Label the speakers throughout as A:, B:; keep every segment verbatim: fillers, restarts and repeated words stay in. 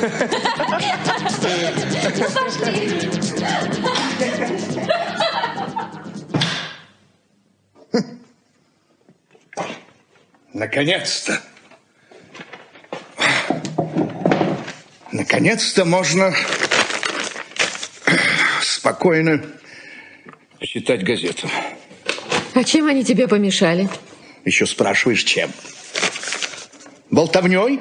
A: Ну, пошли.
B: Наконец-то. Наконец-то можно спокойно читать газету.
C: А чем они тебе помешали?
B: Еще спрашиваешь, чем? Болтовней?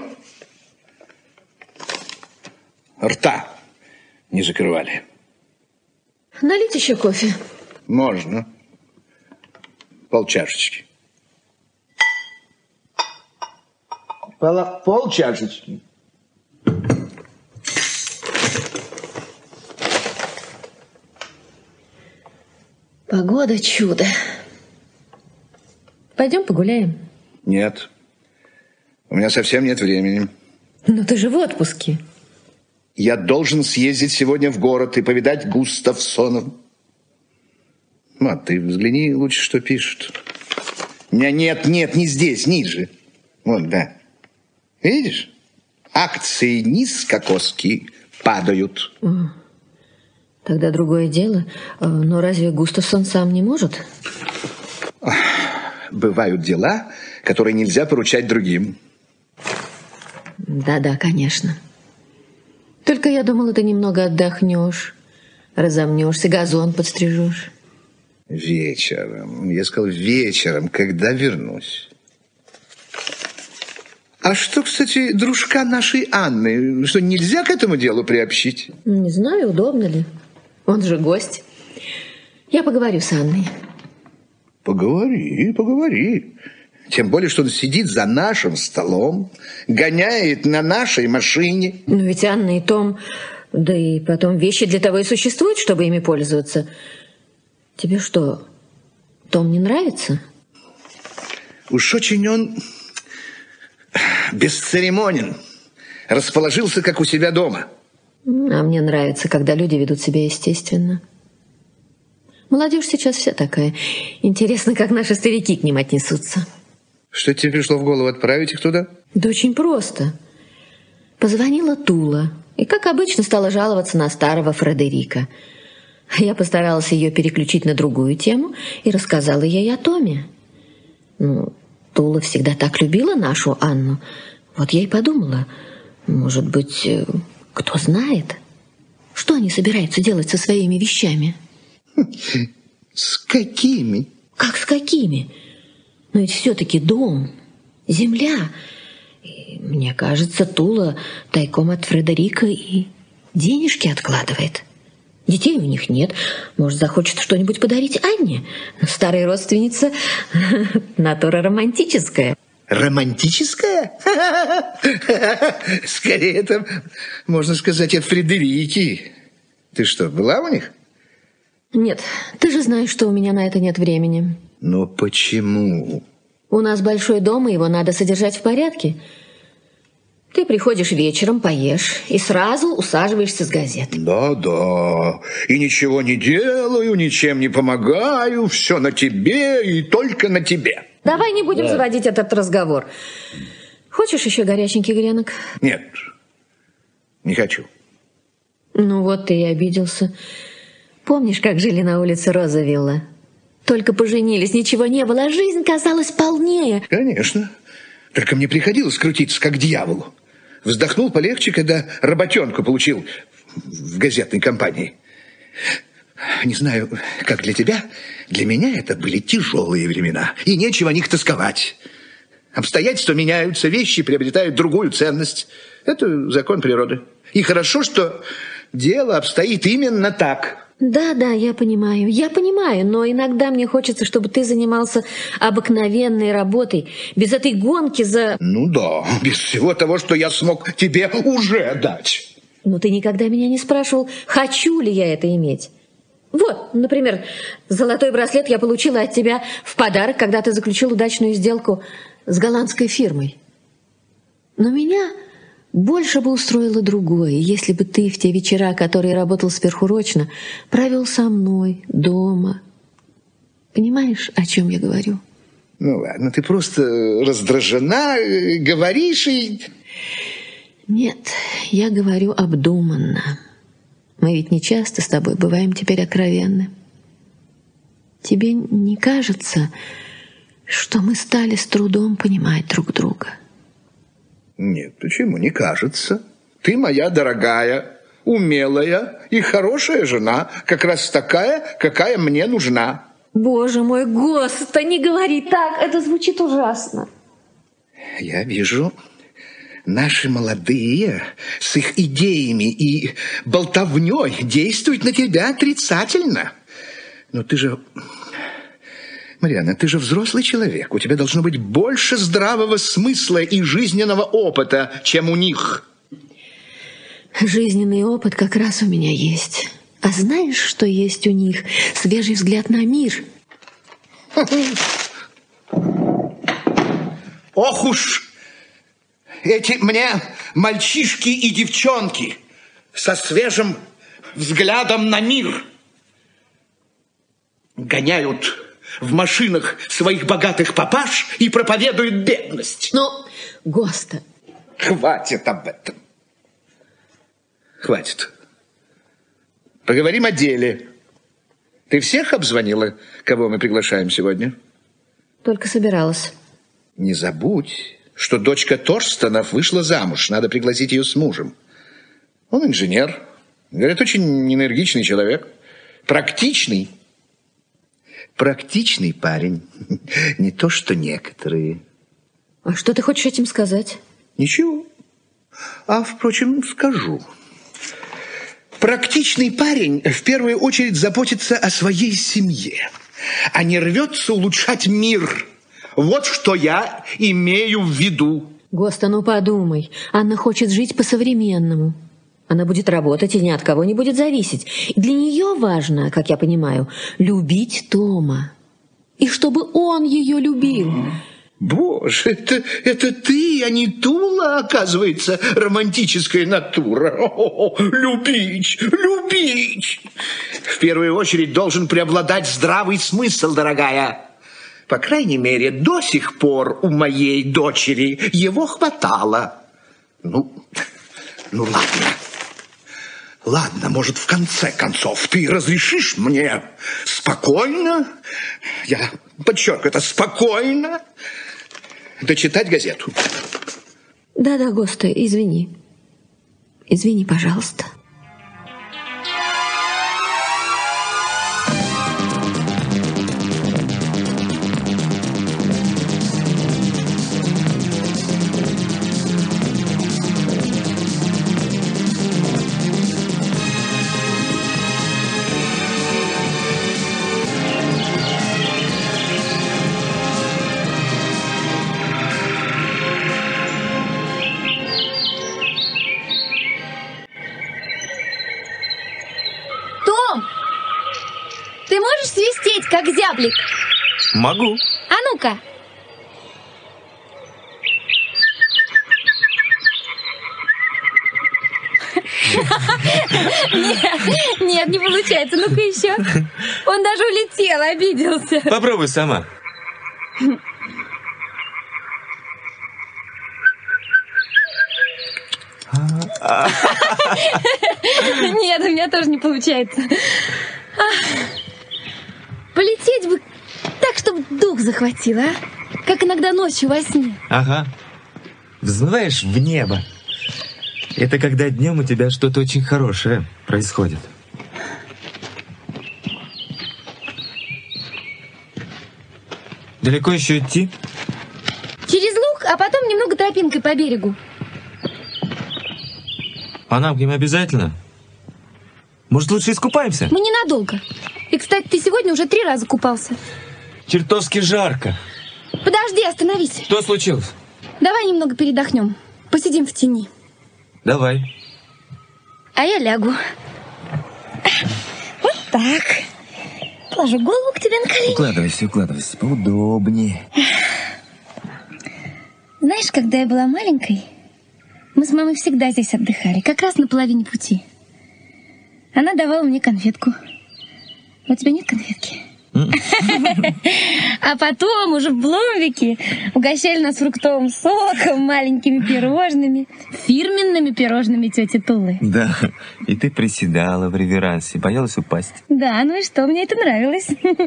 B: Рта не закрывали.
C: Налить еще кофе?
B: Можно. Полчашечки.
D: Пол, пол чашечки.
C: Погода чудо. Пойдем погуляем?
B: Нет. У меня совсем нет времени.
C: Но ты же в отпуске.
B: Я должен съездить сегодня в город и повидать Густавсонов. Мат, ты взгляни лучше, что пишут. Нет, нет, нет, не здесь, ниже. Вот, да. Видишь? Акции низкокосские падают.
C: Тогда другое дело. Но разве Густавсон сам не может?
B: Бывают дела, которые нельзя поручать другим.
C: Да-да, конечно. Только я думала, ты немного отдохнешь, разомнешься, газон подстрижешь.
B: Вечером. Я сказал, вечером, когда вернусь. А что, кстати, дружка нашей Анны? Что, нельзя к этому делу приобщить?
C: Не знаю, удобно ли. Он же гость. Я поговорю с Анной.
B: Поговори, поговори. Тем более, что он сидит за нашим столом, гоняет на нашей машине.
C: Но ведь Анна и Том, да и потом вещи для того и существуют, чтобы ими пользоваться. Тебе что, Том не нравится?
B: Уж очень он бесцеремонен. Расположился, как у себя дома.
C: А мне нравится, когда люди ведут себя естественно. Молодежь сейчас вся такая. Интересно, как наши старики к ним отнесутся.
B: Что тебе пришло в голову отправить их туда?
C: Да очень просто. Позвонила Тула и, как обычно, стала жаловаться на старого Фредерика. Я постаралась ее переключить на другую тему и рассказала ей о Томе. Ну, Тула всегда так любила нашу Анну. Вот я и подумала, может быть, кто знает, что они собираются делать со своими вещами.
B: С какими?
C: Как с какими? Но ведь все-таки дом, земля. И, мне кажется, Тула тайком от Фредерика и денежки откладывает. Детей у них нет. Может, захочет что-нибудь подарить Анне? Старая родственница — натура романтическая.
B: Романтическая? Скорее, это, можно сказать, от Фредерики. Ты что, была у них?
C: Нет, ты же знаешь, что у меня на это нет времени.
B: Но почему?
C: У нас большой дом, и его надо содержать в порядке. Ты приходишь вечером, поешь, и сразу усаживаешься с газетой.
B: Да-да, и ничего не делаю, ничем не помогаю, все на тебе и только на тебе.
C: Давай не будем
B: да.
C: заводить этот разговор. Хочешь еще горяченький гренок?
B: Нет, не хочу.
C: Ну вот ты и обиделся. Помнишь, как жили на улице Розавилла? Только поженились, ничего не было, а жизнь казалась полнее.
B: Конечно. Только мне приходилось крутиться, как дьяволу. Вздохнул полегче, когда работенку получил в газетной компании. Не знаю, как для тебя, для меня это были тяжелые времена, и нечего о них тосковать. Обстоятельства меняются, вещи приобретают другую ценность. Это закон природы. И хорошо, что дело обстоит именно так.
C: Да, да, я понимаю, я понимаю, но иногда мне хочется, чтобы ты занимался обыкновенной работой, без этой гонки за...
B: Ну да, без всего того, что я смог тебе уже дать.
C: Но ты никогда меня не спрашивал, хочу ли я это иметь. Вот, например, золотой браслет я получила от тебя в подарок, когда ты заключил удачную сделку с голландской фирмой. Но меня больше бы устроило другое, если бы ты в те вечера, которые работал сверхурочно, провел со мной дома. Понимаешь, о чем я говорю?
B: Ну ладно, ты просто раздражена, говоришь и...
C: Нет, я говорю обдуманно. Мы ведь не часто с тобой бываем теперь откровенны. Тебе не кажется, что мы стали с трудом понимать друг друга?
B: Нет, почему? Не кажется. Ты моя дорогая, умелая и хорошая жена, как раз такая, какая мне нужна.
C: Боже мой, Госта, не говори так, это звучит ужасно.
B: Я вижу, наши молодые с их идеями и болтовней действуют на тебя отрицательно. Но ты же... Марианна, ты же взрослый человек. У тебя должно быть больше здравого смысла и жизненного опыта, чем у них.
C: Жизненный опыт как раз у меня есть. А знаешь, что есть у них? Свежий взгляд на мир.
B: Ох уж эти мне мальчишки и девчонки со свежим взглядом на мир. Гоняют в машинах своих богатых папаш и проповедуют бедность.
C: Ну, Госта.
B: Хватит об этом. Хватит. Поговорим о деле. Ты всех обзвонила, кого мы приглашаем сегодня?
C: Только собиралась.
B: Не забудь, что дочка Торстонов вышла замуж. Надо пригласить ее с мужем. Он инженер. Говорят, очень энергичный человек. Практичный. Практичный парень. Не то, что некоторые.
C: А что ты хочешь этим сказать?
B: Ничего. А, впрочем, скажу. Практичный парень в первую очередь заботится о своей семье, а не рвется улучшать мир. Вот что я имею в виду.
C: Госта, ну подумай. Анна хочет жить по-современному. Она будет работать и ни от кого не будет зависеть. И для нее важно, как я понимаю, любить Тома. И чтобы он ее любил.
B: Боже, это, это ты, а не Тула, оказывается, романтическая натура. О, любить, любить. В первую очередь должен преобладать здравый смысл, дорогая. По крайней мере, до сих пор у моей дочери его хватало. Ну, ну ладно. Ладно, может, в конце концов ты разрешишь мне спокойно, я подчеркиваю это, спокойно дочитать газету?
C: Да-да, Госта, извини. Извини, пожалуйста.
A: Ты можешь свистеть, как зяблик?
E: Могу.
A: А ну-ка. Нет, нет, не получается. Ну-ка еще. Он даже улетел, обиделся.
E: Попробуй сама.
A: Нет, у меня тоже не получается. Полететь бы так, чтобы дух захватило, а? Как иногда ночью во сне.
E: Ага. Взмываешь в небо. Это когда днем у тебя что-то очень хорошее происходит. Далеко еще идти?
A: Через луг, а потом немного тропинкой по берегу.
E: А нам к ним обязательно? Может, лучше искупаемся?
A: Мы ненадолго. И, кстати, ты сегодня уже три раза купался.
E: Чертовски жарко.
A: Подожди, остановись.
E: Что случилось?
A: Давай немного передохнем. Посидим в тени.
E: Давай.
A: А я лягу. Вот так. Положу голову к тебе на колени.
E: Укладывайся, укладывайся. Поудобнее.
A: Знаешь, когда я была маленькой, мы с мамой всегда здесь отдыхали, как раз на половине пути. Она давала мне конфетку. У тебя нет конфетки? А потом уже в Бломвике угощали нас фруктовым соком, маленькими пирожными, фирменными пирожными тети Тулы.
E: Да, и ты приседала в реверансе, боялась упасть.
A: Да, ну и что, мне это нравилось.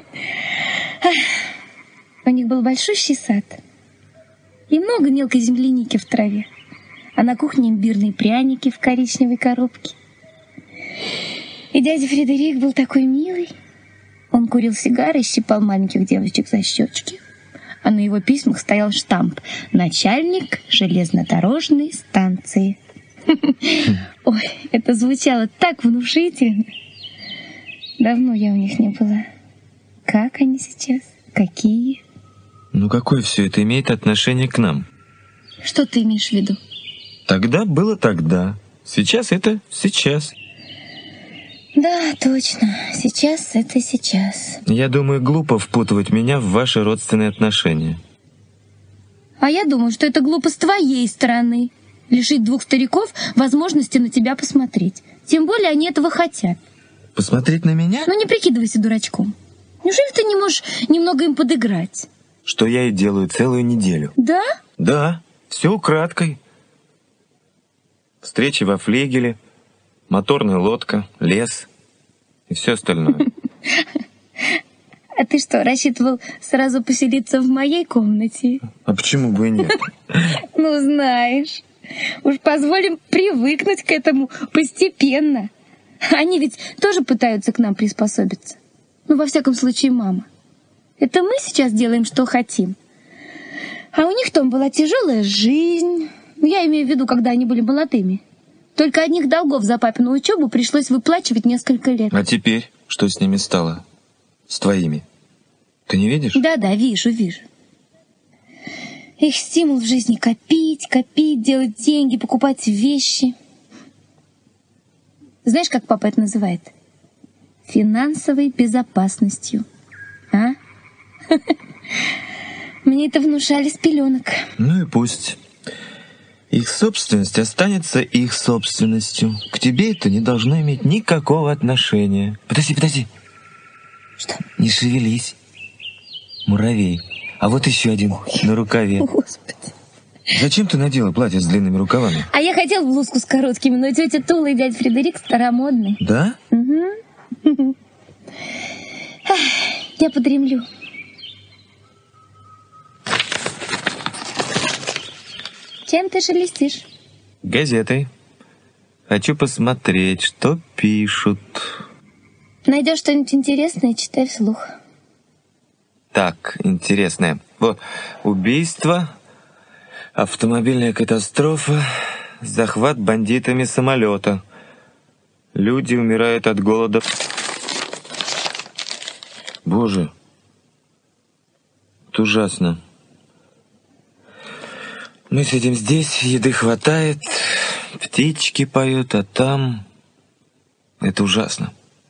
A: У них был большущий сад и много мелкой земляники в траве, а на кухне имбирные пряники в коричневой коробке. И дядя Фредерик был такой милый. Он курил сигары и щипал маленьких девочек за щечки. А на его письмах стоял штамп «Начальник железнодорожной станции». Ой, это звучало так внушительно. Давно я у них не была. Как они сейчас? Какие?
E: Ну какое все это имеет отношение к нам?
A: Что ты имеешь в виду?
E: Тогда было тогда. Сейчас это сейчас.
A: Да, точно. Сейчас это сейчас.
E: Я думаю, глупо впутывать меня в ваши родственные отношения.
A: А я думаю, что это глупо с твоей стороны. Лишить двух стариков возможности на тебя посмотреть. Тем более они этого хотят.
E: Посмотреть на меня?
A: Ну не прикидывайся дурачком. Неужели ты не можешь немного им подыграть?
E: Что я и делаю целую неделю.
A: Да?
E: Да, все украдкой. Встречи во флигеле, моторная лодка, лес и все остальное.
A: А ты что, рассчитывал сразу поселиться в моей комнате?
E: А почему бы и нет?
A: Ну, знаешь, уж позволим привыкнуть к этому постепенно. Они ведь тоже пытаются к нам приспособиться. Ну, во всяком случае, мама. Это мы сейчас делаем, что хотим. А у них там была тяжелая жизнь. Я имею в виду, когда они были молодыми. Только одних долгов за папину учебу пришлось выплачивать несколько лет.
E: А теперь что с ними стало? С твоими? Ты не видишь?
A: Да-да, вижу, вижу. Их стимул в жизни копить, копить, делать деньги, покупать вещи. Знаешь, как папа это называет? Финансовой безопасностью. А? Мне это внушали с пеленок.
E: Ну и пусть. Их собственность останется их собственностью. К тебе это не должно иметь никакого отношения. Подожди, подожди.
A: Что?
E: Не шевелись. Муравей. А вот еще один на рукаве.
A: Господи.
E: Зачем ты надела платье с длинными рукавами?
A: А я хотел блузку с короткими, но тетя Тула и дядя Фредерик старомодные.
E: Да?
A: Угу. Я подремлю. Чем ты шелестишь?
E: Газетой. Хочу посмотреть, что пишут.
A: Найдешь что-нибудь интересное, читай вслух.
E: Так, интересное. Вот, убийство, автомобильная катастрофа, захват бандитами самолета. Люди умирают от голода. Боже, это ужасно. Мы сидим здесь, еды хватает, птички поют, а там... Это ужасно.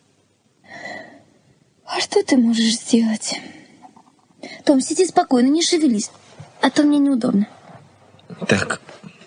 A: А что ты можешь сделать? Том, сиди спокойно, не шевелись, а то мне неудобно.
E: Так.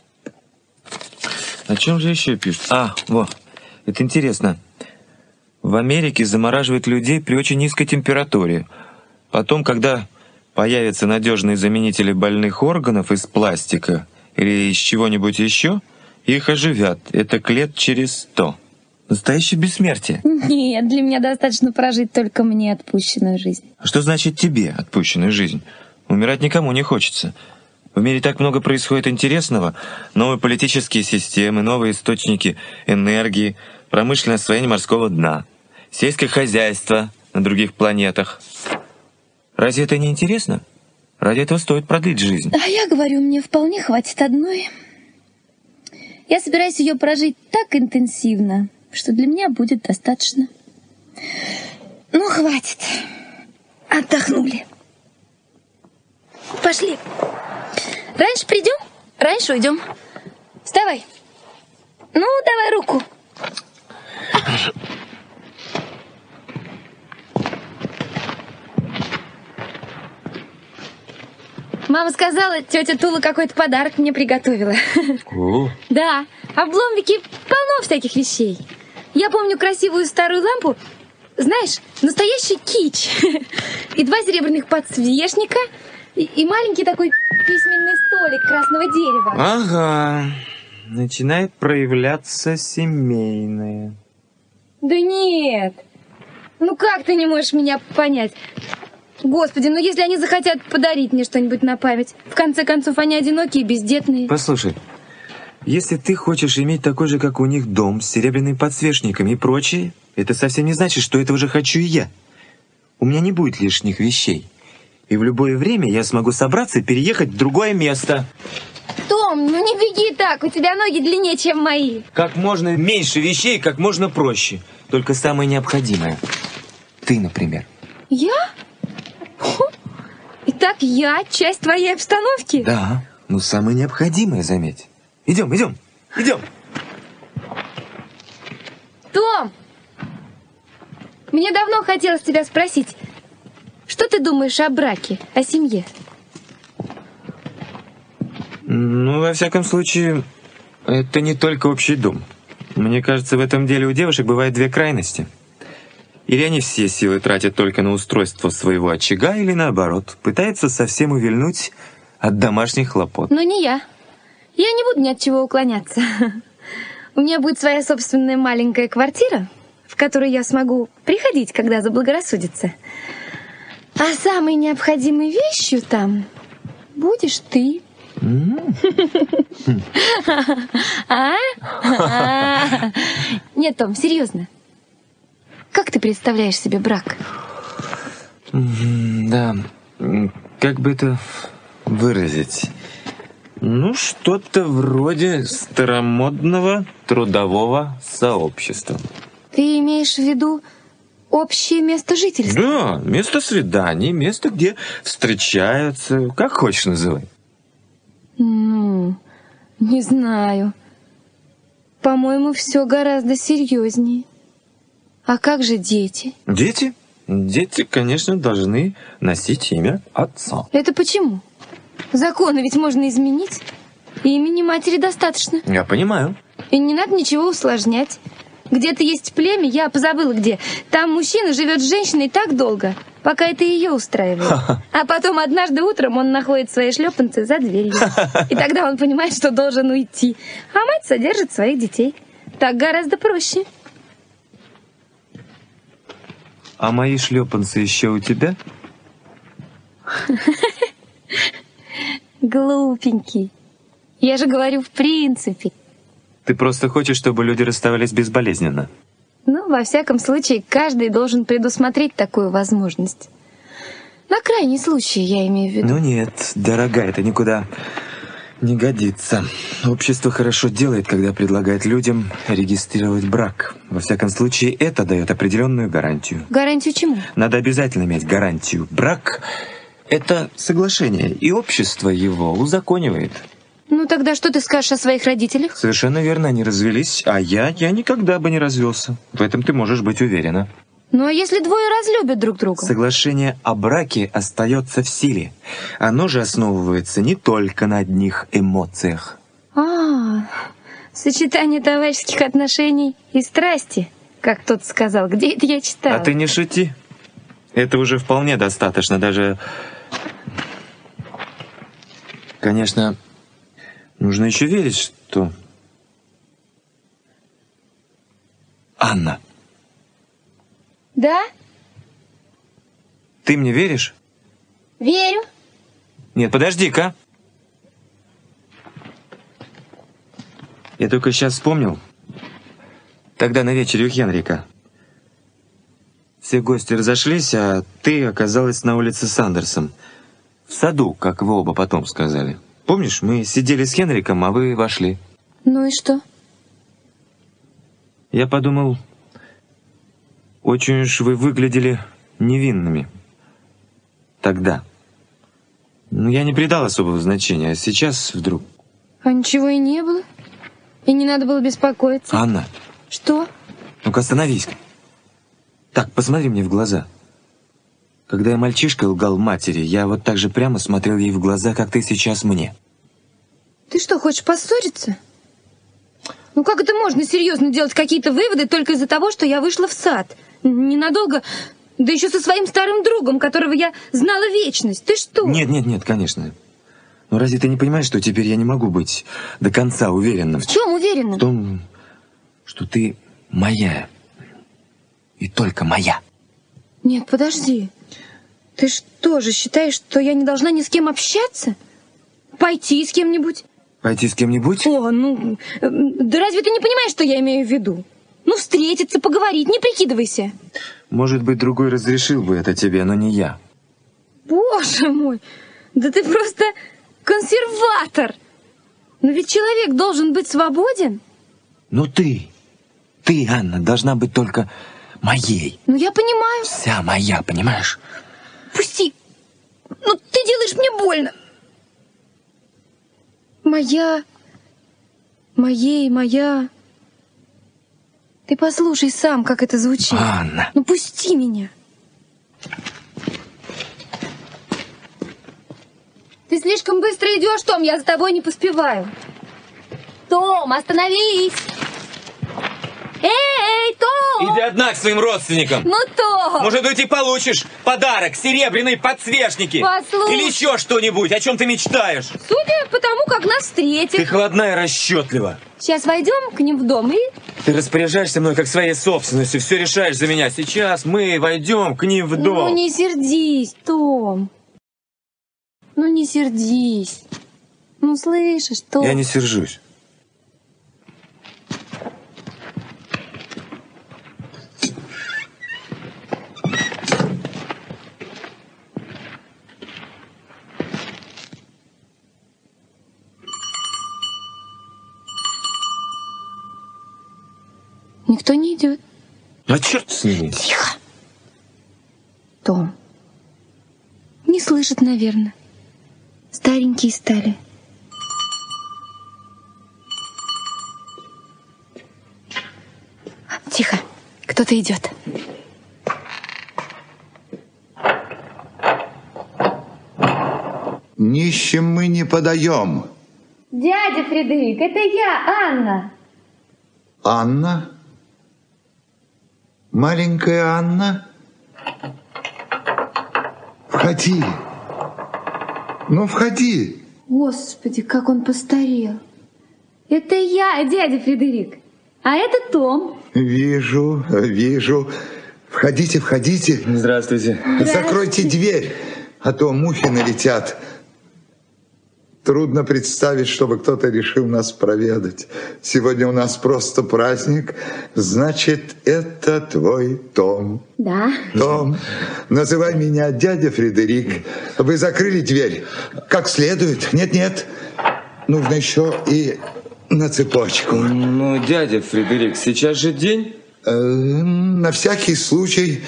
E: О чем же еще пишут? А, вот, это интересно. В Америке замораживают людей при очень низкой температуре. Потом, когда появятся надежные заменители больных органов из пластика или из чего-нибудь еще, их оживят. Это к лет через сто. Настоящее бессмертие.
A: Нет, для меня достаточно прожить только мне отпущенную жизнь.
E: А что значит тебе отпущенную жизнь? Умирать никому не хочется. В мире так много происходит интересного. Новые политические системы, новые источники энергии, промышленное освоение морского дна, сельское хозяйство на других планетах. Разве это не интересно? Ради этого стоит продлить жизнь.
A: А я говорю, мне вполне хватит одной. Я собираюсь ее прожить так интенсивно, что для меня будет достаточно. Ну, хватит. Отдохнули. Пошли. Раньше придем, раньше уйдем. Вставай. Ну, давай руку. Мама сказала, тетя Тула какой-то подарок мне приготовила.
E: О.
A: Да, а в Бломвике полно всяких вещей. Я помню красивую старую лампу знаешь, настоящий кич. И два серебряных подсвечника, и, и маленький такой письменный столик красного дерева.
E: Ага, начинает проявляться семейное.
A: Да нет. Ну как ты не можешь меня понять? Господи, ну если они захотят подарить мне что-нибудь на память, в конце концов, они одинокие и бездетные.
E: Послушай, если ты хочешь иметь такой же, как у них, дом с серебряными подсвечниками и прочее, это совсем не значит, что этого же хочу и я. У меня не будет лишних вещей. И в любое время я смогу собраться и переехать в другое место.
A: Том, ну не беги так, у тебя ноги длиннее, чем мои.
E: Как можно меньше вещей, как можно проще. Только самое необходимое. Ты, например.
A: Я? Фу. Итак, я часть твоей обстановки?
E: Да, ну самое необходимое, заметь. Идем, идем, идем.
A: Том! Мне давно хотелось тебя спросить, что ты думаешь о браке, о семье?
E: Ну, во всяком случае, это не только общий дом. Мне кажется, в этом деле у девушек бывает две крайности. Или они все силы тратят только на устройство своего очага, или наоборот, пытаются совсем увильнуть от домашних хлопот.
A: Ну, не я. Я не буду ни от чего уклоняться. У меня будет своя собственная маленькая квартира, в которую я смогу приходить, когда заблагорассудится. А самой необходимой вещью там будешь ты. А? Нет, Том, серьезно. Как ты представляешь себе брак?
E: Да, как бы это выразить? Ну, что-то вроде старомодного трудового сообщества.
A: Ты имеешь в виду общее место жительства?
E: Да, место свиданий, место, где встречаются, как хочешь называй.
A: Ну, не знаю. По-моему, все гораздо серьезнее. А как же дети?
E: Дети? Дети, конечно, должны носить имя отца.
A: Это почему? Законы ведь можно изменить. И имени матери достаточно.
E: Я понимаю.
A: И не надо ничего усложнять. Где-то есть племя, я позабыла где. Там мужчина живет с женщиной так долго, пока это ее устраивает. А потом однажды утром он находит свои шлепанцы за дверью. И тогда он понимает, что должен уйти. А мать содержит своих детей. Так гораздо проще.
E: А мои шлепанцы еще у тебя?
A: Глупенький. Я же говорю в принципе.
E: Ты просто хочешь, чтобы люди расставались безболезненно.
A: Ну, во всяком случае, каждый должен предусмотреть такую возможность. На крайний случай, я имею в виду.
E: Ну нет, дорогая, это никуда не годится. Общество хорошо делает, когда предлагает людям регистрировать брак. Во всяком случае, это дает определенную гарантию.
A: Гарантию чему?
E: Надо обязательно иметь гарантию. Брак — это соглашение, и общество его узаконивает.
A: Ну тогда что ты скажешь о своих родителях?
E: Совершенно верно, они развелись, а я, я никогда бы не развелся. В этом ты можешь быть уверена.
A: Ну а если двое разлюбят друг друга?
E: Соглашение о браке остается в силе. Оно же основывается не только на одних эмоциях.
A: А, сочетание товарищеских отношений и страсти, как тот сказал. Где это я читала?
E: А ты не шути. Это уже вполне достаточно, даже... Конечно, нужно еще верить, что... Анна.
A: Да?
E: Ты мне веришь?
A: Верю.
E: Нет, подожди-ка. Я только сейчас вспомнил. Тогда на вечере у Хенрика. Все гости разошлись, а ты оказалась на улице с Андерсом. В саду, как вы оба потом сказали. Помнишь, мы сидели с Хенриком, а вы вошли.
A: Ну и что?
E: Я подумал, очень уж вы выглядели невинными. Тогда. Ну, я не придал особого значения, а сейчас вдруг...
A: А ничего и не было. И не надо было беспокоиться.
E: Анна.
A: Что?
E: Ну-ка остановись. Так, посмотри мне в глаза. Когда я мальчишкой лгал матери, я вот так же прямо смотрел ей в глаза, как ты сейчас мне.
A: Ты что, хочешь поссориться? Ну как это можно серьезно делать какие-то выводы только из-за того, что я вышла в сад? Ненадолго, да еще со своим старым другом, которого я знала вечность. Ты что?
E: Нет, нет, нет, конечно. Но разве ты не понимаешь, что теперь я не могу быть до конца уверенным?
A: В чем уверенным?
E: В том, что ты моя. И только моя.
A: Нет, подожди. Ты что же считаешь, что я не должна ни с кем общаться? Пойти с кем-нибудь?
E: Пойти с кем-нибудь?
A: О, ну, да разве ты не понимаешь, что я имею в виду? Ну, встретиться, поговорить, не прикидывайся.
E: Может быть, другой разрешил бы это тебе, но не я.
A: Боже мой, да ты просто консерватор. Но ведь человек должен быть свободен.
E: Ну ты, ты, Анна, должна быть только моей.
A: Ну, я понимаю.
E: Вся моя, понимаешь?
A: Пусти. Ну, ты делаешь мне больно. Моя, моей, моя. Ты послушай сам, как это звучит.
E: Анна.
A: Ну, пусти меня. Ты слишком быстро идешь, Том, я за тобой не поспеваю. Том, остановись. Эй, Том!
E: Иди одна к своим родственникам.
A: Ну, Том!
E: Может быть, и получишь подарок, серебряные подсвечники.
A: Послушай.
E: Или еще что-нибудь, о чем ты мечтаешь.
A: Судя по тому, как нас встретят.
E: Ты холодна и расчетлива.
A: Сейчас войдем к ним в дом и...
E: Ты распоряжаешься мной как своей собственностью, все решаешь за меня. Сейчас мы войдем к ним в дом.
A: Ну, не сердись, Том. Ну, не сердись. Ну, слышишь, Том?
E: Я не сержусь.
A: Никто не идет.
E: А черт с ними.
A: Тихо. Том. Не слышит, наверное. Старенькие стали. Тихо. Кто-то идет.
B: Нищим мы не подаем.
A: Дядя Фредерик, это я, Анна.
B: Анна? Маленькая Анна? Входи. Ну, входи.
A: Господи, как он постарел. Это я, дядя Фредерик. А это Том.
B: Вижу, вижу. Входите, входите.
E: Здравствуйте.
B: Закройте дверь, а то мухи налетят. Трудно представить, чтобы кто-то решил нас проведать. Сегодня у нас просто праздник. Значит, это твой Том.
A: Да.
B: Том, называй меня дядя Фредерик. Вы закрыли дверь как следует? Нет-нет. Нужно еще и на цепочку.
E: Ну, дядя Фредерик, сейчас же день.
B: Э, на всякий случай...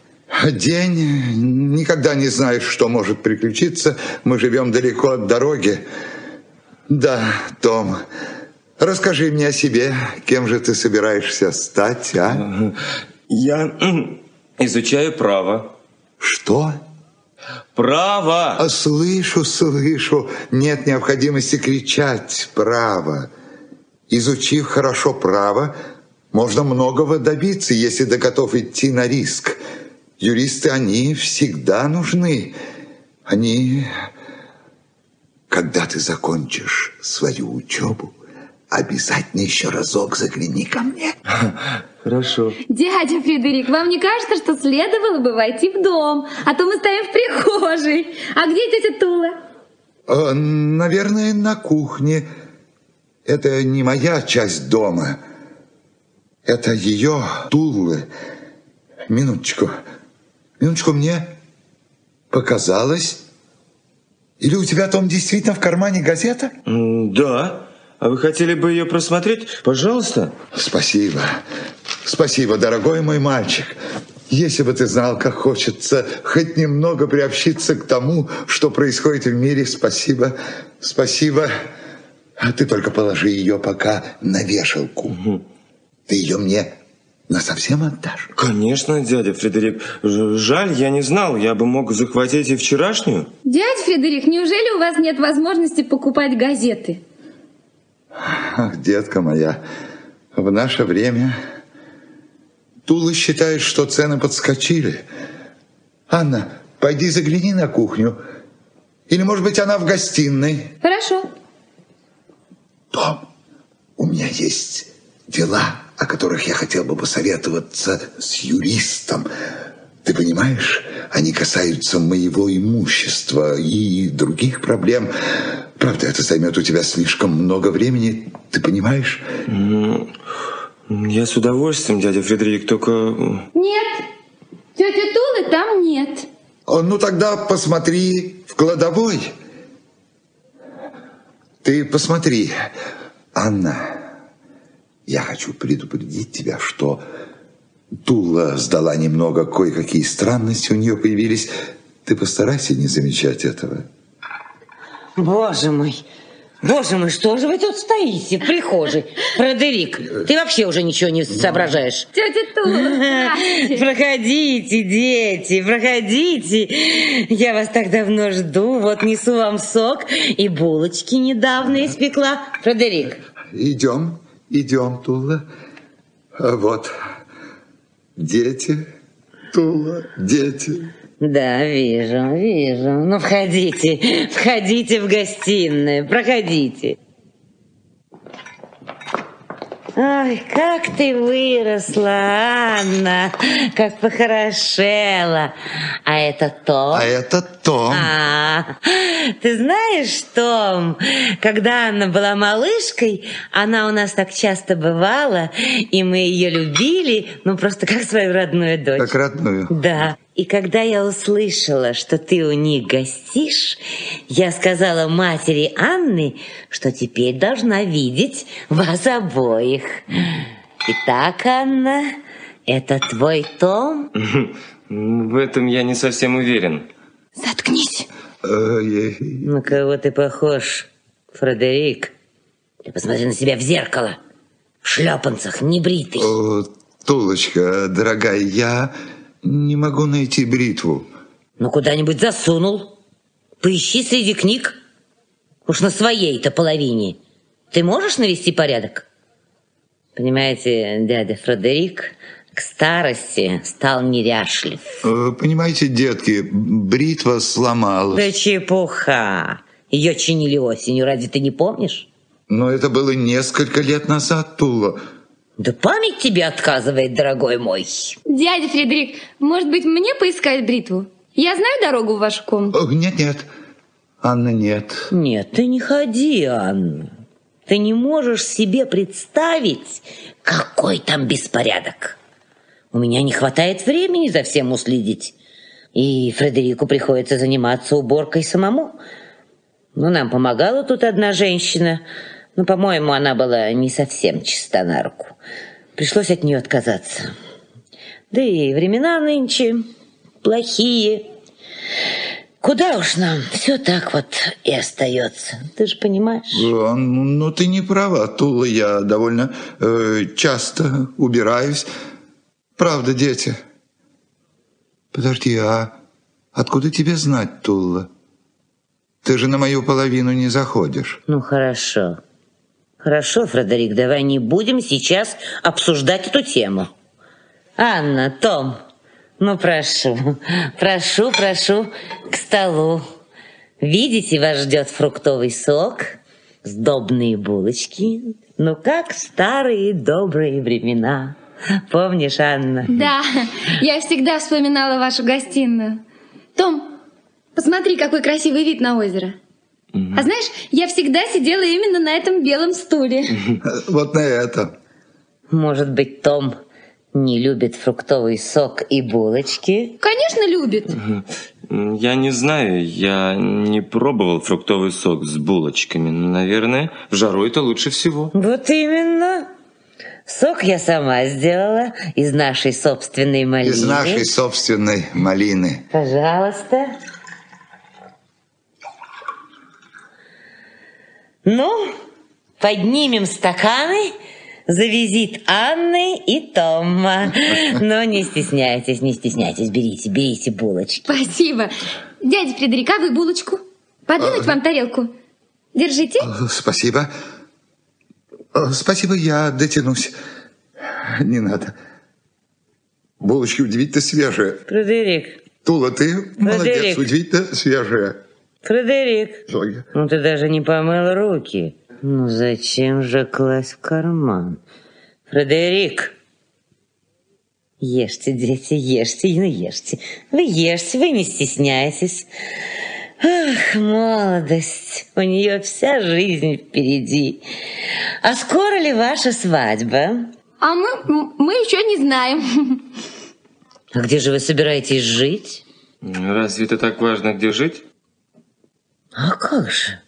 B: День. Никогда не знаешь, что может приключиться. Мы живем далеко от дороги. Да, Том, расскажи мне о себе. Кем же ты собираешься стать, а?
E: Я изучаю право.
B: Что?
E: Право!
B: А, слышу, слышу. Нет необходимости кричать «право». Изучив хорошо право, можно многого добиться, если ты готов идти на риск. Юристы, они всегда нужны. Они, когда ты закончишь свою учебу, обязательно еще разок загляни ко мне.
E: Хорошо.
A: Дядя Фредерик, вам не кажется, что следовало бы войти в дом? А то мы стоим в прихожей. А где тетя Тула?
B: Э, наверное, на кухне. Это не моя часть дома. Это ее, Туллы. Минуточку. Минуточку, мне показалось. Или у тебя, Том, действительно в кармане газета?
E: Да. А вы хотели бы ее просмотреть? Пожалуйста.
B: Спасибо. Спасибо, дорогой мой мальчик. Если бы ты знал, как хочется хоть немного приобщиться к тому, что происходит в мире, спасибо. Спасибо. А ты только положи ее пока на вешалку. Угу. Ты ее мне насовсем отдашь?
E: Конечно, дядя Фредерик. Жаль, я не знал. Я бы мог захватить и вчерашнюю.
A: Дядя Фредерик, неужели у вас нет возможности покупать газеты?
B: Ах, детка моя,
F: В наше время Тула считает, что цены подскочили. Анна, пойди загляни на кухню. Или, может быть, она в гостиной?
A: Хорошо.
F: Том, у меня есть дела, о которых я хотел бы посоветоваться с юристом. Ты понимаешь, они касаются моего имущества и других проблем. Правда, это займет у тебя слишком много времени, ты понимаешь?
E: Ну, я с удовольствием, дядя Фредерик, только...
A: Нет, тети Тулы там нет.
F: Ну, тогда посмотри в кладовой. Ты посмотри, Анна, я хочу предупредить тебя, что Тула сдала немного, кое-какие странности у нее появились. Ты постарайся не замечать этого.
G: Боже мой, боже мой, что же вы тут стоите в прихожей? Фредерик, ты вообще уже ничего не соображаешь.
A: Тетя Тула,
G: проходите, дети, проходите. Я вас так давно жду. Вот несу вам сок и булочки недавно испекла. Фредерик.
F: Идем, идем, Тула. Вот, дети, Тула, дети.
G: Да, вижу, вижу. Ну, входите, входите в гостиную, проходите. Ой, как ты выросла, Анна, как похорошела. А это Том?
F: А это Том.
G: А, ты знаешь, Том, когда Анна была малышкой, она у нас так часто бывала, и мы ее любили, ну, просто как свою родную дочь.
F: Как родную?
G: Да. И когда я услышала, что ты у них гостишь, я сказала матери Анны, что теперь должна видеть вас обоих. Итак, Анна, это твой Том?
E: В этом я не совсем уверен.
A: заткнись.
G: На кого ты похож, Фредерик? Ты посмотри на себя в зеркало. В шлепанцах, небритый.
F: О, Тулочка, дорогая, я не могу найти бритву.
G: Ну, куда-нибудь засунул. Поищи среди книг. Уж на своей-то половине. Ты можешь навести порядок? Понимаете, дядя Фредерик к старости стал неряшлив.
F: Понимаете, детки, бритва сломалась.
G: Да чепуха. Ее чинили осенью, разве ты не помнишь?
F: Но это было несколько лет назад, Тула.
G: Да память тебе отказывает, дорогой мой.
A: Дядя Фредерик, может быть, мне поискать бритву? Я знаю дорогу в вашу комнату.
F: Нет-нет, Анна, нет.
G: Нет, ты не ходи, Анна. Ты не можешь себе представить, какой там беспорядок. У меня не хватает времени за всем уследить. И Фредерику приходится заниматься уборкой самому. Ну, нам помогала тут одна женщина. Но, по-моему, она была не совсем чиста на руку. Пришлось от нее отказаться. Да и времена нынче плохие. Куда уж нам, все так вот и остается. Ты же понимаешь?
F: Ну, ты не права, Тула. Я довольно э, часто убираюсь. Правда, дети? Подожди, а откуда тебе знать, Тула? Ты же на мою половину не заходишь.
G: Ну, хорошо. Хорошо, Фредерик, давай не будем сейчас обсуждать эту тему. Анна, Том, ну прошу, прошу, прошу к столу. Видите, вас ждет фруктовый сок, сдобные булочки. Ну, как в старые добрые времена. Помнишь, Анна?
A: Да, я всегда вспоминала вашу гостиную. Том, посмотри, какой красивый вид на озеро. А знаешь, я всегда сидела именно на этом белом стуле.
F: Вот на этом.
G: Может быть, Том не любит фруктовый сок и булочки?
A: Конечно, любит.
E: Я не знаю, я не пробовал фруктовый сок с булочками. Наверное, в жару это лучше всего.
G: Вот именно. Сок я сама сделала из нашей собственной малины.
F: Из нашей собственной малины.
G: Пожалуйста. Ну, поднимем стаканы за визит Анны и Тома. Но не стесняйтесь, не стесняйтесь, берите, берите булочки.
A: Спасибо. Дядя Фредерик, а вы булочку? Подвинуть вам тарелку? Держите.
F: Спасибо. Спасибо, я дотянусь. Не надо. Булочки удивительно свежие.
G: Фредерик.
F: Тула, ты молодец, удивительно свежая.
G: Фредерик,
F: Зоя.
G: ну ты даже не помыл руки. Ну зачем же класть в карман? Фредерик. Ешьте, дети, ешьте, ну ешьте. Вы ешьте, вы не стесняйтесь. Ах, молодость, у нее вся жизнь впереди. А скоро ли ваша свадьба?
A: А мы, мы еще не знаем.
G: А где же вы собираетесь жить?
E: Разве это так важно, где жить?
G: А как же?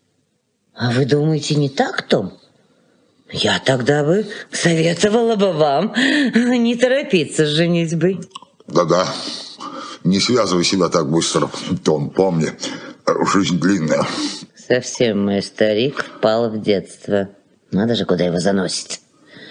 G: А вы думаете, не так, Том? Я тогда бы советовала бы вам не торопиться с женитьбой.
F: Да-да, не связывай себя так быстро, Том, помни, жизнь длинная.
G: Совсем мой старик впал в детство. Надо же, куда его заносит.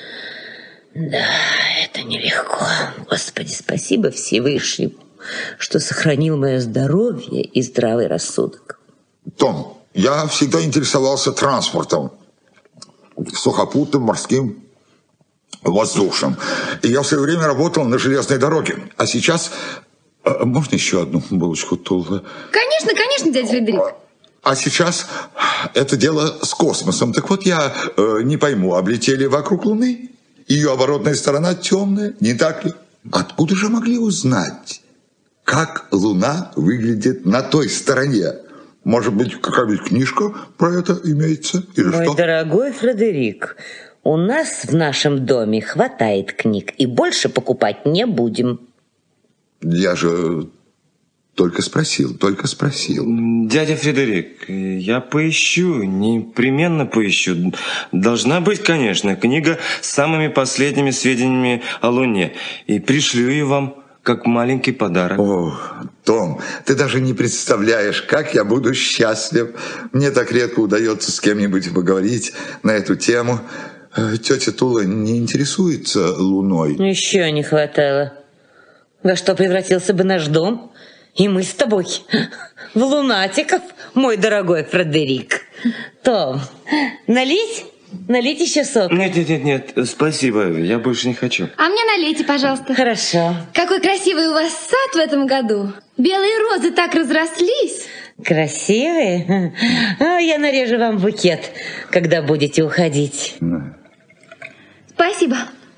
G: Да, это нелегко. Господи, спасибо Всевышнему, что сохранил мое здоровье и здравый рассудок.
F: Том, я всегда интересовался транспортом. Сухопутным, морским, воздушным. И я в свое время работал на железной дороге. А сейчас... Можно еще одну булочку, Тула?
A: Конечно, конечно, дядя Фредерик.
F: А сейчас это дело с космосом. Так вот, я э, не пойму, облетели вокруг Луны? Ее оборотная сторона темная, не так ли? Откуда же могли узнать, как Луна выглядит на той стороне? Может быть, какая-нибудь книжка про это имеется? Или
G: Мой
F: что?
G: дорогой Фредерик, у нас в нашем доме хватает книг, и больше покупать не будем.
F: Я же только спросил, только спросил.
E: Дядя Фредерик, я поищу, непременно поищу. Должна быть, конечно, книга с самыми последними сведениями о Луне. И пришлю ее вам как маленький подарок.
F: О, Том, ты даже не представляешь, как я буду счастлив. Мне так редко удается с кем-нибудь поговорить на эту тему. Тетя Тула не интересуется Луной.
G: Еще не хватало. Во что превратился бы наш дом? И мы с тобой в лунатиков, мой дорогой Фредерик. Том, налить? Налить еще сок?
E: Нет, нет, нет, нет, спасибо, я больше не хочу.
A: А мне налейте, пожалуйста.
G: Хорошо.
A: Какой красивый у вас сад в этом году. Белые розы так разрослись.
G: Красивые? А я нарежу вам букет, когда будете уходить.
A: Спасибо.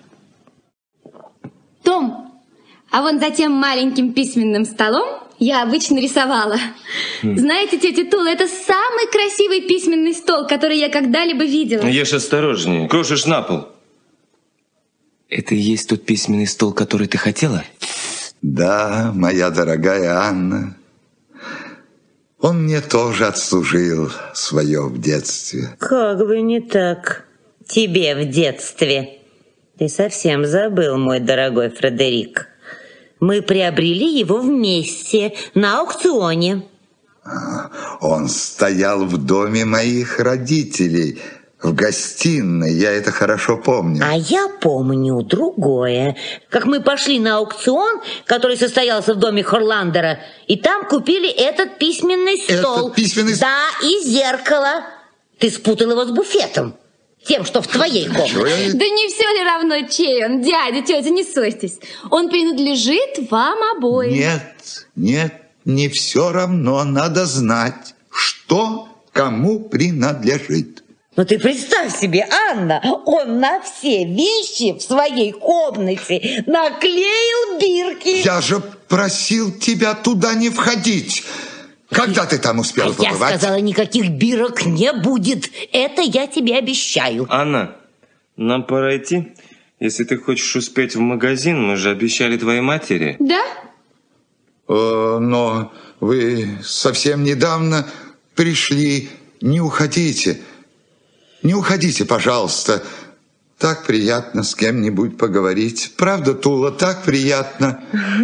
A: Том, а вон за тем маленьким письменным столом я обычно рисовала. Знаете, тетя Тула, это самый красивый письменный стол, который я когда-либо видела.
E: Ешь осторожнее, крошишь на пол. Это и есть тот письменный стол, который ты хотела?
F: Да, моя дорогая Анна, он мне тоже отслужил свое в детстве.
G: Как бы не так. Тебе в детстве. Ты совсем забыл, мой дорогой Фредерик. Мы приобрели его вместе на аукционе.
F: Он стоял в доме моих родителей, в гостиной, я это хорошо помню.
G: А я помню другое. Как мы пошли на аукцион, который состоялся в доме Хорландера, и там купили этот письменный стол.
F: Этот письменный стол?
G: Да, и зеркало. Ты спутал его с буфетом. Тем, что в твоей комнате.
A: Да не все ли равно, чей он, дядя, тетя, не ссорьтесь. Он принадлежит вам обоим.
F: Нет, нет, не все равно, надо знать, что кому принадлежит.
G: Ну ты представь себе, Анна, он на все вещи в своей комнате наклеил бирки.
F: Я же просил тебя туда не входить. Когда ты там успел
G: а
F: побывать?
G: Я сказала, никаких бирок не будет. Это я тебе обещаю.
E: Анна, нам пора идти. Если ты хочешь успеть в магазин, мы же обещали твоей матери.
A: Да?
F: Э, но вы совсем недавно пришли. Не уходите. Не уходите, пожалуйста. Так приятно с кем-нибудь поговорить. Правда, Тула, так приятно.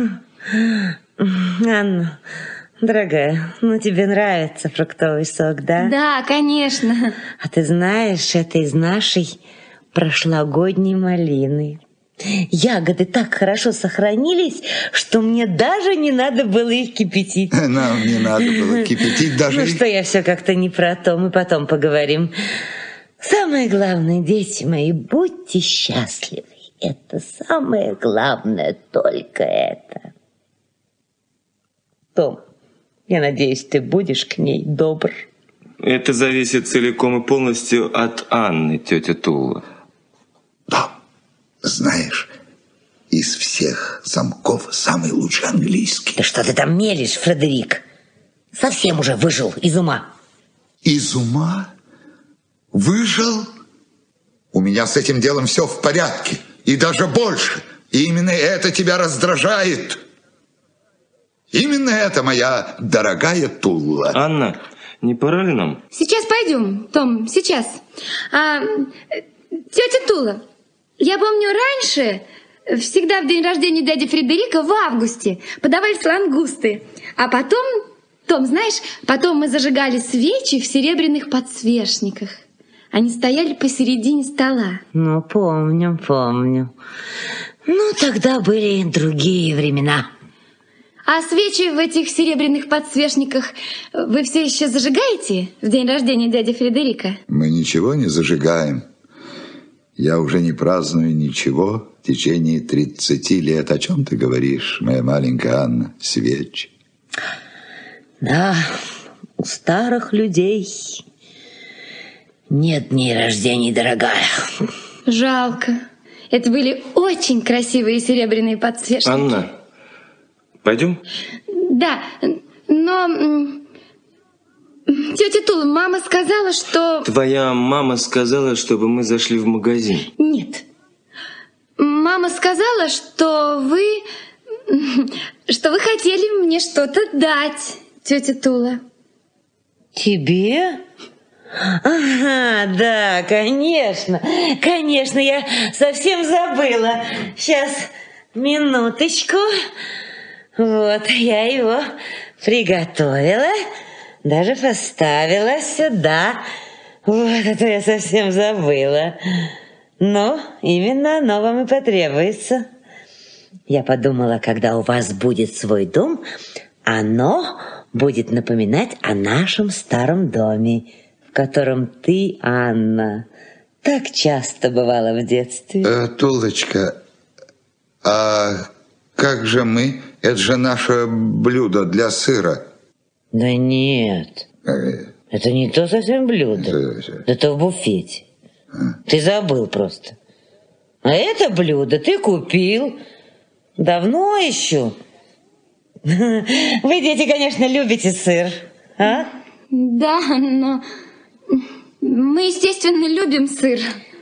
G: Анна, дорогая, ну тебе нравится фруктовый сок, да?
A: Да, конечно.
G: А ты знаешь, это из нашей прошлогодней малины. Ягоды так хорошо сохранились, что мне даже не надо было их кипятить.
F: Нам не надо было кипятить даже.
G: Ну что, я все как-то не про то, мы потом поговорим. Самое главное, дети мои, будьте счастливы. Это самое главное, только это. Том, я надеюсь, ты будешь к ней добр.
E: Это зависит целиком и полностью от Анны, тетя Тула.
F: Да, знаешь, из всех замков самый лучший английский.
G: Да что ты там мелешь, Фредерик? Совсем уже выжил из ума.
F: Из ума? Выжил? У меня с этим делом все в порядке. И даже больше. И именно это тебя раздражает. Именно это, моя дорогая Тула.
E: Анна, не пора ли нам?
A: Сейчас пойдем, Том, сейчас. А, тетя Тула, я помню раньше, всегда в день рождения дяди Фредерика в августе подавались лангусты. А потом, Том, знаешь, потом мы зажигали свечи в серебряных подсвечниках. Они стояли посередине стола.
G: Ну, помню, помню. Ну, тогда были другие времена.
A: А свечи в этих серебряных подсвечниках вы все еще зажигаете в день рождения дяди Фредерика?
F: Мы ничего не зажигаем. Я уже не праздную ничего в течение тридцати лет. О чем ты говоришь, моя маленькая Анна? Свечи.
G: Да, у старых людей нет дней рождений, дорогая.
A: Жалко. Это были очень красивые серебряные подсвечники.
E: Анна, пойдем?
A: Да, но... Тетя Тула, мама сказала, что...
E: Твоя мама сказала, чтобы мы зашли в магазин.
A: Нет. Мама сказала, что вы... Что вы хотели мне что-то дать, тетя Тула.
G: Тебе? Ага, да, конечно. Конечно, я совсем забыла. Сейчас, минуточку. Вот, я его приготовила. Даже поставила сюда. Вот, это я совсем забыла. Но именно оно вам и потребуется. Я подумала, когда у вас будет свой дом, оно будет напоминать о нашем старом доме, в котором ты, Анна, так часто бывала в детстве.
F: Э, Тулочка, а как же мы? Это же наше блюдо для сыра.
G: Да нет,
F: Э,
G: это не то совсем блюдо.
F: э,
G: Это в буфете. Ты забыл просто. А это блюдо ты купил. Давно еще. Вы, дети, конечно, любите сыр. А?
A: Да, но... Мы, естественно, любим сыр.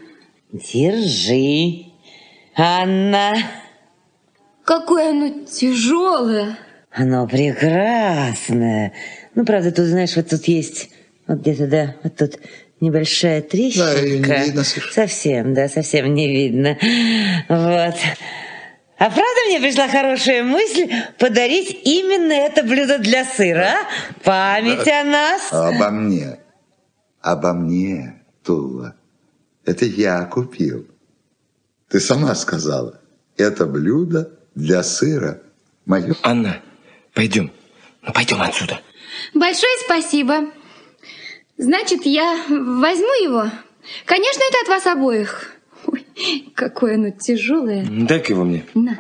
G: Держи, Анна.
A: Какое оно тяжелое.
G: Оно прекрасное. Ну, правда, тут, знаешь, вот тут есть, вот где-то, да, вот тут небольшая трещинка.
F: Да, ее не видно, Саша.
G: Совсем, да, совсем не видно. Вот. А правда мне пришла хорошая мысль подарить именно это блюдо для сыра? А? Память о нас.
F: Обо мне. Обо мне, Тула. Это я купил. Ты сама сказала. Это блюдо для сыра мое.
E: Анна, пойдем. Ну, пойдем отсюда.
A: Большое спасибо. Значит, я возьму его. Конечно, это от вас обоих. Ой, какое оно тяжелое.
E: Дай-ка его мне.
A: На.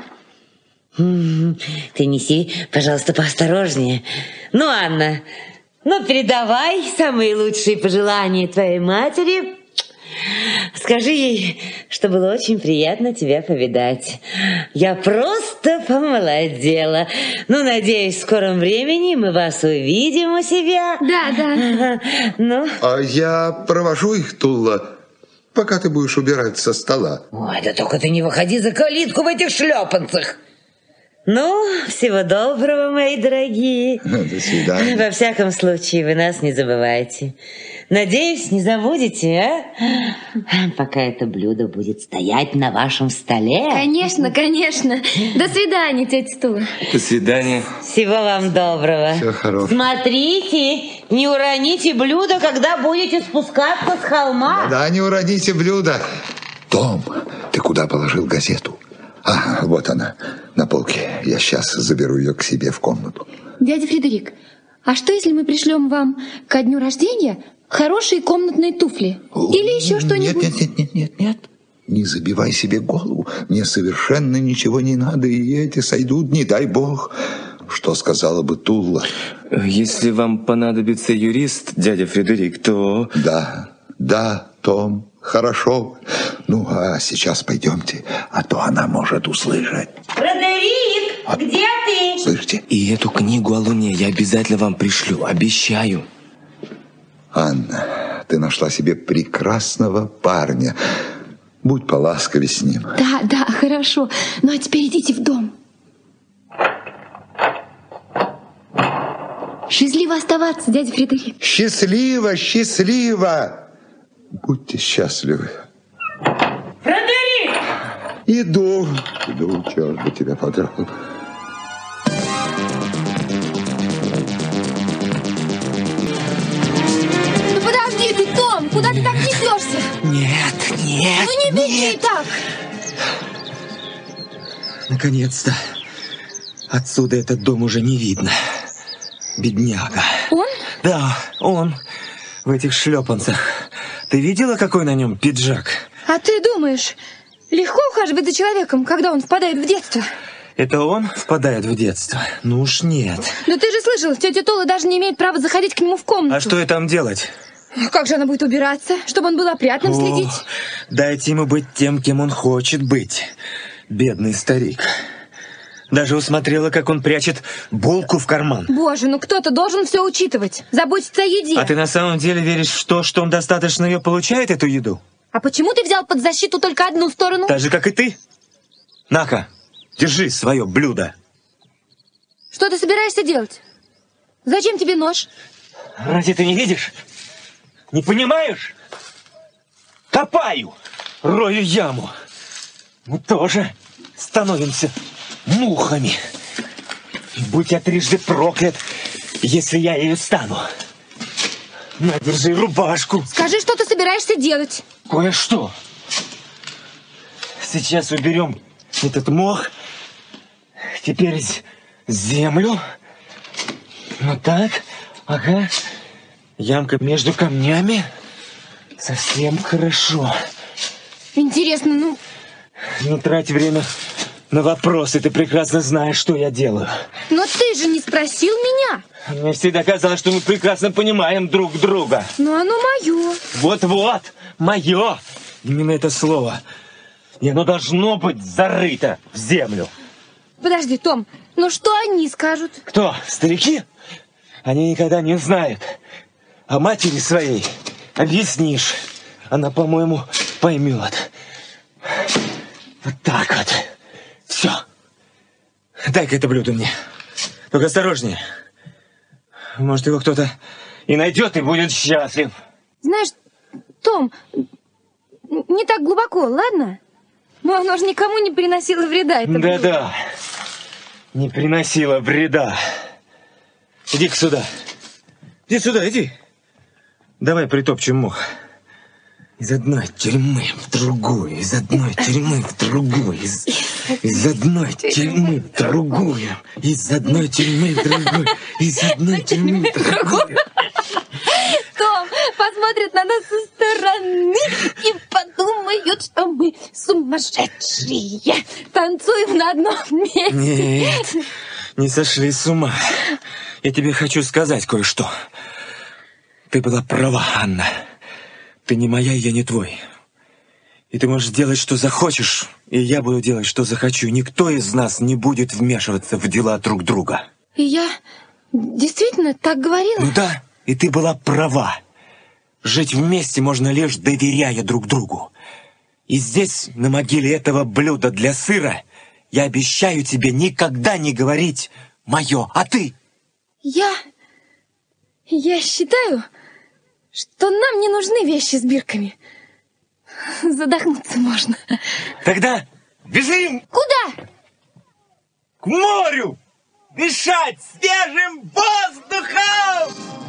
G: Ты неси, пожалуйста, поосторожнее. Ну, Анна, ну, передавай самые лучшие пожелания твоей матери. Скажи ей, что было очень приятно тебя повидать. Я просто помолодела. Ну, надеюсь, в скором времени мы вас увидим у себя.
A: Да, да.
G: Ну?
F: А я провожу их, Тула, пока ты будешь убирать со стола.
G: Ой, да только ты не выходи за калитку в этих шлепанцах. Ну, всего доброго, мои дорогие.
F: До свидания.
G: Во всяком случае, вы нас не забывайте. Надеюсь, не забудете, а? Пока это блюдо будет стоять на вашем столе.
A: Конечно, конечно. До свидания, тетя Тула.
E: До свидания.
G: Всего вам доброго.
F: Всего хорошего.
G: Смотрите, не уроните блюдо, когда будете спускаться с холма.
F: Да, не уроните блюдо. Том, ты куда положил газету? А, вот она, на полке. Я сейчас заберу ее к себе в комнату.
A: Дядя Фредерик, А что, если мы пришлем вам ко дню рождения хорошие комнатные туфли? Или еще что-нибудь?
F: Нет, нет, нет, нет, нет. Не забивай себе голову. Мне совершенно ничего не надо, и эти сойдут, не дай бог. Что сказала бы Тула?
E: Если вам понадобится юрист, дядя Фредерик, то...
F: Да, да, Том, хорошо. Ну, а сейчас пойдемте, а то она может услышать.
G: Фредерик,
F: А-
G: где ты?
F: Слышите?
E: И эту книгу о Луне я обязательно вам пришлю, обещаю.
F: Анна, ты нашла себе прекрасного парня. Будь поласковее с ним.
A: Да, да, хорошо. Ну а теперь идите в дом. Счастливо оставаться, дядя Фредерик.
F: Счастливо, счастливо! Будьте счастливы.
G: Фредерик!
F: Иду. Иду, черт бы тебя подрал.
A: Ну подожди ты, Том, куда ты так несешься?
E: Нет, нет,
A: Ну не беги так.
E: Наконец-то. Отсюда этот дом уже не видно. Бедняга.
A: Он?
E: Да, он. В этих шлепанцах. Ты видела, какой на нем пиджак?
A: А ты думаешь, легко ухаживать за человеком, когда он впадает в детство?
E: Это он впадает в детство? Ну уж нет.
A: Да ты же слышал, тетя Тола даже не имеет права заходить к нему в комнату.
E: А что ей там делать?
A: Как же она будет убираться, чтобы он был опрятным
E: О,
A: следить?
E: дайте ему быть тем, кем он хочет быть. Бедный старик. Даже усмотрела, как он прячет булку в карман.
A: Боже, ну кто-то должен все учитывать. Заботиться о еде.
E: А ты на самом деле веришь в то, что он достаточно ее получает, эту еду?
A: А почему ты взял под защиту только одну сторону?
E: Так же, как и ты. На-ка, держи свое блюдо.
A: Что ты собираешься делать? Зачем тебе нож?
E: Разве ты не видишь? Не понимаешь? Копаю, рою яму. Мы тоже становимся мухами. И будь я трижды проклят, если я ею стану. На, держи рубашку.
A: Скажи, что ты собираешься делать?
E: Кое-что. Сейчас уберем этот мох. Теперь з- землю. Вот так. Ага. Ямка между камнями. Совсем хорошо.
A: Интересно, ну,
E: Не трать время на вопросы. Ты прекрасно знаешь, что я делаю.
A: но ты же не спросил меня.
E: Мне всегда казалось, что мы прекрасно понимаем друг друга.
A: Но оно мое.
E: Вот-вот, мое. Именно это слово. И оно должно быть зарыто в землю.
A: Подожди, Том, ну что они скажут?
E: Кто? Старики? Они никогда не знают. А матери своей объяснишь. Она, по-моему, поймет. Вот так вот. Все. Дай-ка это блюдо мне. Только осторожнее. Может, его кто-то и найдет, и будет счастлив.
A: Знаешь, Том, не так глубоко, ладно? Но оно же никому не приносило вреда. Это блюдо.
E: Да-да. Не приносила вреда. Иди-ка сюда. Иди сюда, иди. Давай притопчем мох. Из одной тюрьмы в другую, из одной тюрьмы в другую, из, из одной тюрьмы в другую, из одной тюрьмы в другую, из одной тюрьмы в другую.
A: Том посмотрит на нас со стороны и подумают, что мы сумасшедшие. Танцуем на одном месте.
E: Нет, не сошли с ума. Я тебе хочу сказать кое-что. Ты была права, Анна. Ты не моя, я не твой. И ты можешь делать, что захочешь, и я буду делать, что захочу. Никто из нас не будет вмешиваться в дела друг друга.
A: И я действительно так говорила?
E: Ну да, и ты была права. Жить вместе можно лишь доверяя друг другу. И здесь, на могиле этого блюда для сыра, я обещаю тебе никогда не говорить «моё», а ты?
A: Я... Я считаю, что нам не нужны вещи с бирками. Задохнуться можно.
E: Тогда бежим
A: Куда?
E: к морю, дышать свежим воздухом!